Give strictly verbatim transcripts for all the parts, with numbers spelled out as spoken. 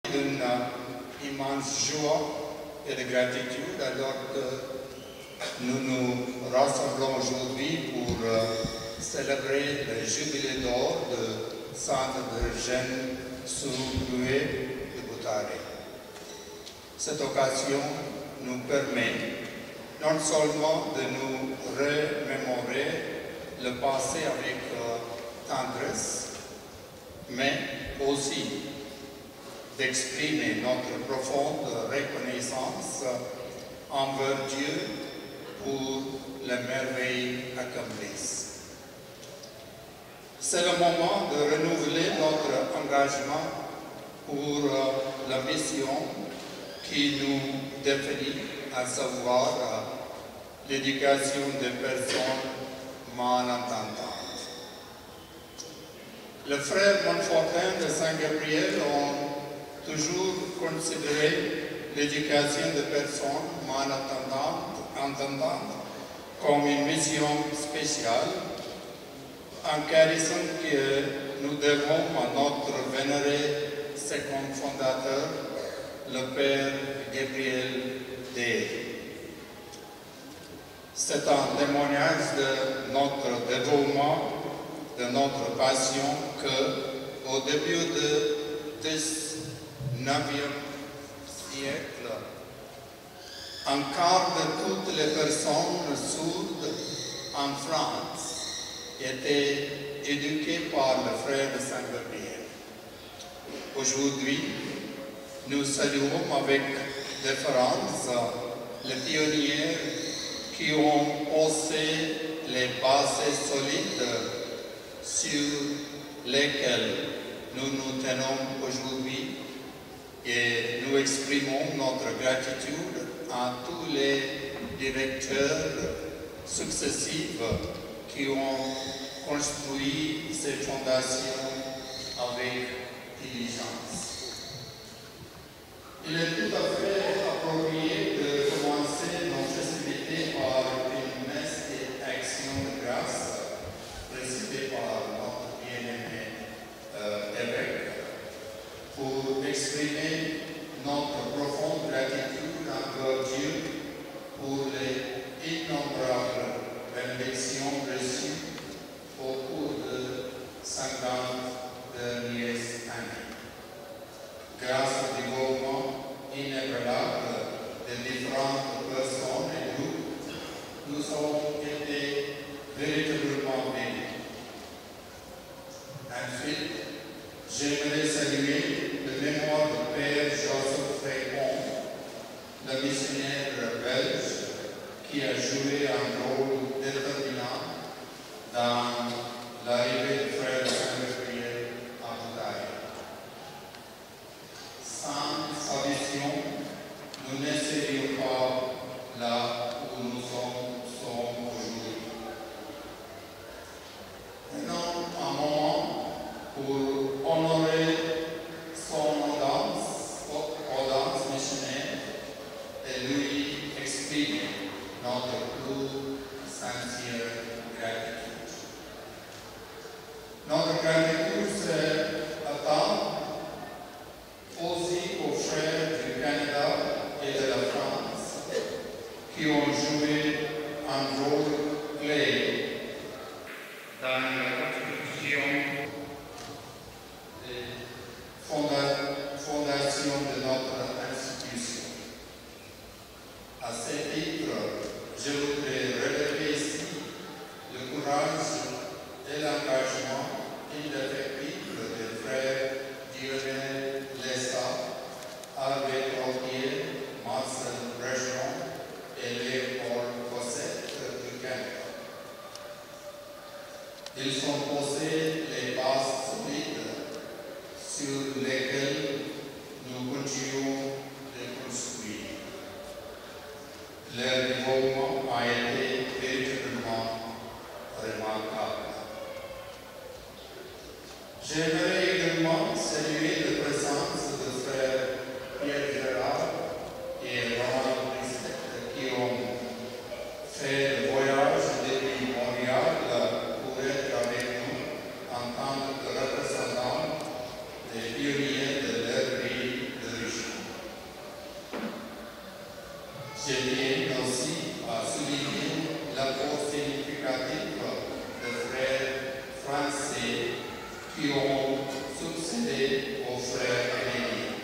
d'une immense joie et de gratitude alors que nous nous rassemblons aujourd'hui pour euh, célébrer le jubilé d'or de Centre de Jeunes Sourds-Muets de Butare. Cette occasion nous permet non seulement de nous remémorer le passé avec euh, tendresse, mais aussi d'exprimer notre profonde reconnaissance envers Dieu pour les merveilles accomplies. C'est le moment de renouveler notre engagement pour euh, la mission qui nous définit, à savoir euh, l'éducation des personnes malentendantes. Les frères Montfortin de Saint-Gabriel ont toujours considéré l'éducation des personnes malentendantes comme une mission spéciale, en carissant que nous devons à notre vénéré second fondateur, le Père Gabriel Day. C'est un témoignage de notre dévouement, de notre passion que, au début du dix-neuvième siècle, un quart de toutes les personnes sourdes en France étaient éduquées par le frère de Saint-Gabriel. Aujourd'hui, nous saluons avec déférence les pionniers qui ont posé les bases solides sur lesquelles nous nous tenons aujourd'hui et nous exprimons notre gratitude à tous les directeurs successifs qui ont construit ces fondations avec diligence. Il est tout à fait approprié de commencer nos festivités par une messe et action de grâce présidée par notre bien-aimé euh, évêque pour exprimer notre profonde gratitude envers Dieu pour les innombrables bénédictions reçues au cours de cinquante dernières années. Grâce au développement inébranlable de différentes personnes et groupes, nous avons été véritablement bénis. Ensuite, j'aimerais saluer le mémoire du Père Joseph Frépon, le missionnaire belge qui a joué un rôle déterminant dans l'arrivée du frère Saint-Gabriel à Butare. Sans sa vision, nous ne serions pas là où nous sommes, sommes aujourd'hui. Maintenant, un moment pour honorer son audace, audace missionnaire et lui exprimer notre plus sincère gratitude. Notre gratitude s'attend aussi aux frères du Canada et de la France qui ont joué un rôle clé dans la construction et fondation de notre institution. À ce titre, je voudrais relever ici le courage et l'engagement indéfectible des frères Dieudonné Lessa, Hervé Trottier, Marcel Brejon et Léopold Cossette du Canada. Je tiens aussi à souligner l'apport significatif des frères français qui ont succédé aux frères aînés.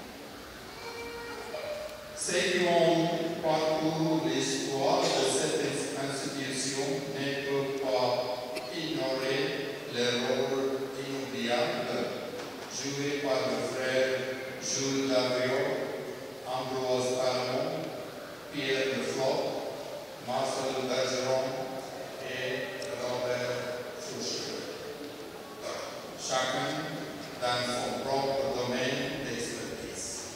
Ceux qui ont parcouru l'histoire de cette institution ne peuvent pas ignorer le rôle inoubliable joué par le frère Jules Davriot, Ambroise Parmon, Pierre Le Floch, Marcel Bergeron et Robert Fouché, chacun dans son propre domaine d'expertise.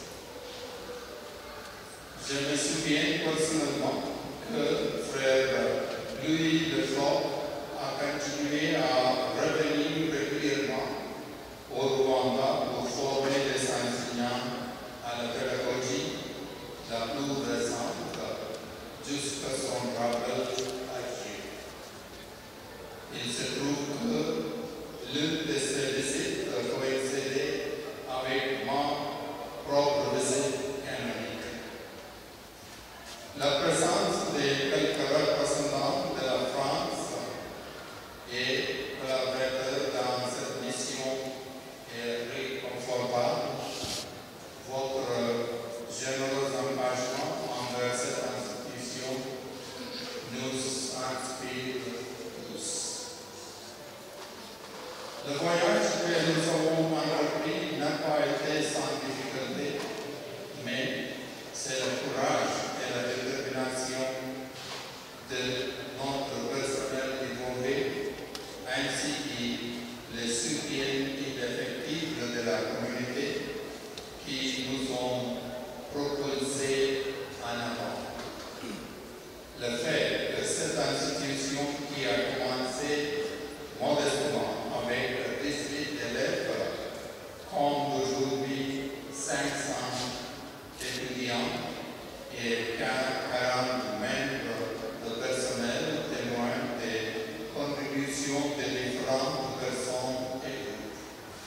Je me souviens personnellement que frère Louis Le Floch a continué à revenir régulièrement au Rwanda pour former des enseignants à la pédagogie la plus récente jusqu'à son rappel à Dieu. Il se trouve que l'une de ces visites coïncidait avec ma propre visite canonique. La présence de quelques représentants de la France et collaborateurs dans cette mission est réconfortable. Votre généreux engagement envers cette institution nous inspire tous. Le voyage que nous avons entrepris n'a pas été sans difficulté, mais c'est le courage et la détermination de notre personnel évolué, ainsi que le soutien indéfectible de la communauté qui nous ont propulsés en avant. Le fait que cette institution qui a commencé modestement avec dix-huit élèves compte aujourd'hui cinq cents étudiants et quarante membres de personnel témoignent des contributions de différentes personnes et groupes.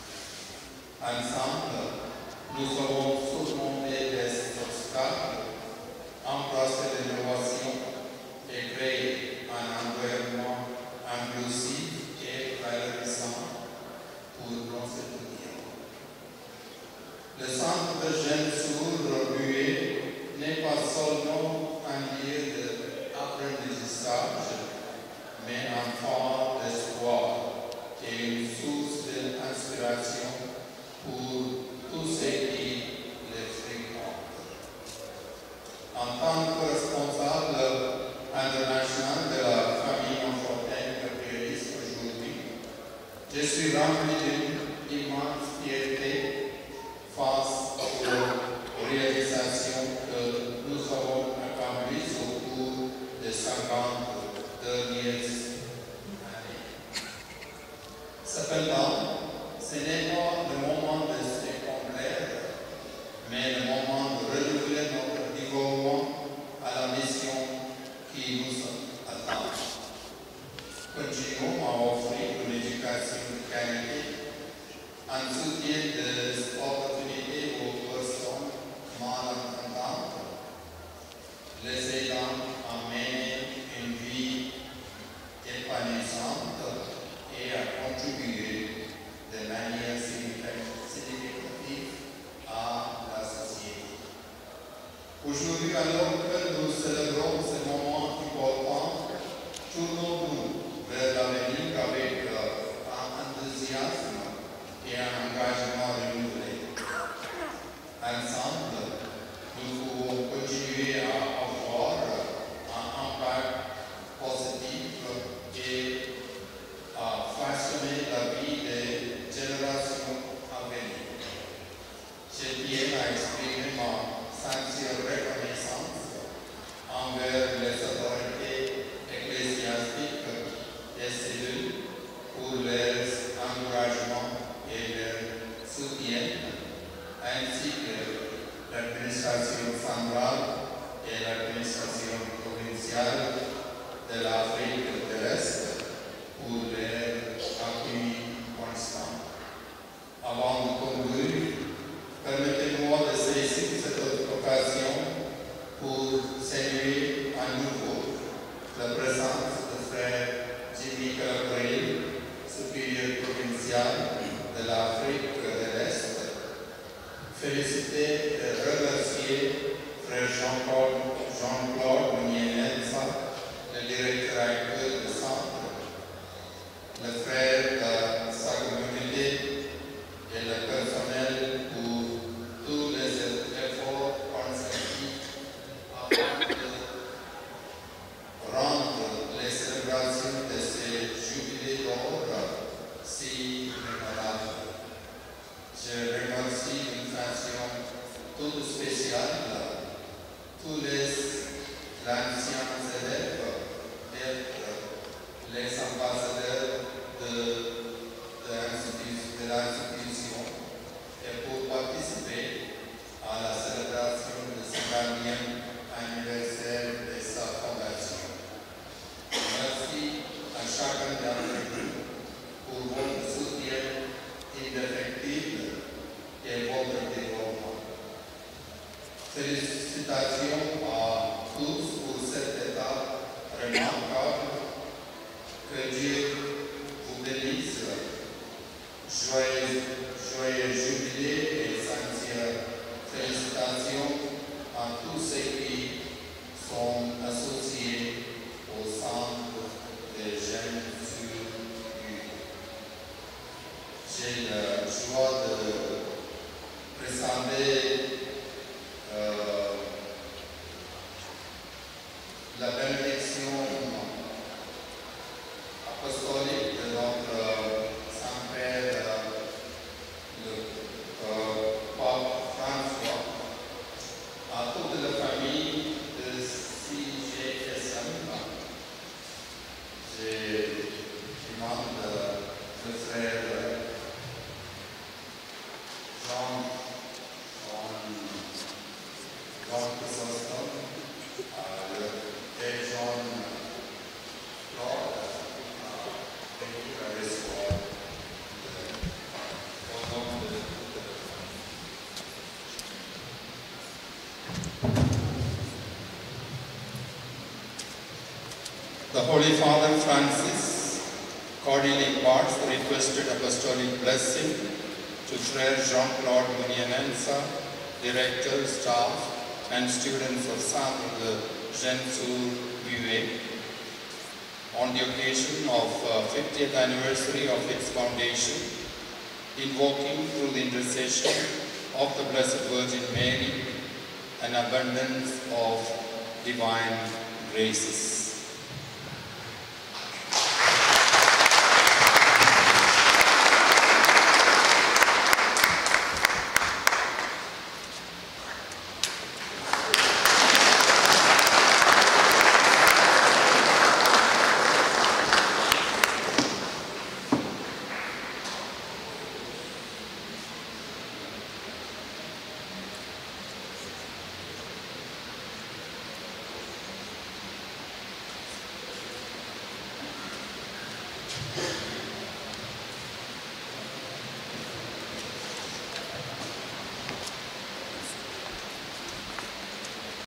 Ensemble, nous avons surmonté les obstacles, embrassé l'innovation et créé un environnement inclusif et valorisant pour nos étudiants. Le centre de jeunes sourds muets n'est pas seulement un lieu d'apprentissage, mais un phare d'espoir et une source d'inspiration pour tous ceux qui les fréquentent. En tant que responsable international de la famille Monfortaine capitaliste aujourd'hui, je suis rempli d'une immense fierté face aux réalisations que nous avons accomplies au cours des cinquante dernières années. Cependant, ce n'est pas le moment de se complaire, mais le moment de renouveler notre dévouement à la mission qui nous attend. Continuons à offrir une éducation de qualité, un soutien des opportunités aux personnes malentendantes, les aidant à mener une vie épanouissante et à contribuer de manière significative à la société. Aujourd'hui, alors que nous célébrons ce moment important, tournons-nous vers l'avenir avec euh, un enthousiasme et un engagement renouvelé. Ensemble, nous pouvons continuer à avoir un impact positif et à façonner la vie des générations à venir. Je tiens à exprimer ma sincère reconnaissance envers les autorités ecclésiastiques et civiles pour leur encouragement et leur soutien, ainsi que l'administration centrale et l'administration provinciale de l'Afrique de l'Est pour leur appui constant. Avant de conclure, permettez-moi de saisir cette occasion pour féliciter et remercier Frère Jean-Claude Jean-Claude Mounier-Nensa, le directeur actuel du centre, le frère de sa communauté et le personnel pour tous les efforts consentis afin de rendre les célébrations de ces jubilés d'or si mémorables. Je remercie d'une façon toute spéciale tous les anciens élèves d'être les ambassadeurs de, de l'institution et pour participer à la célébration du cinquantième anniversaire de sa fondation. Merci à chacun d'entre vous pour votre soutien indéfectible et votre développement. Félicitations à tous pour cette étape remarquable. Que Dieu vous bénisse. Joyeux, joyeux jubilé et sincères félicitations à tous ceux qui sont associés au centre des jeunes sur U. J'ai la joie de présenter euh, la bénédiction apostolique de notre Saint-Père, le euh, Pape François, à toute la famille de C G S M. Je demande le frère Jean, Jean, Jean Chrysostome, le père Jean Claude, à recevoir au nom de The Holy Father Francis cordially imparts the requested apostolic blessing to Frère Jean-Claude Mounier-Nensa, director, staff, and students of Centre de Jeunes sur U A, on the occasion of uh, fiftieth anniversary of its foundation, invoking through the intercession of the Blessed Virgin Mary an abundance of divine graces. Thank you.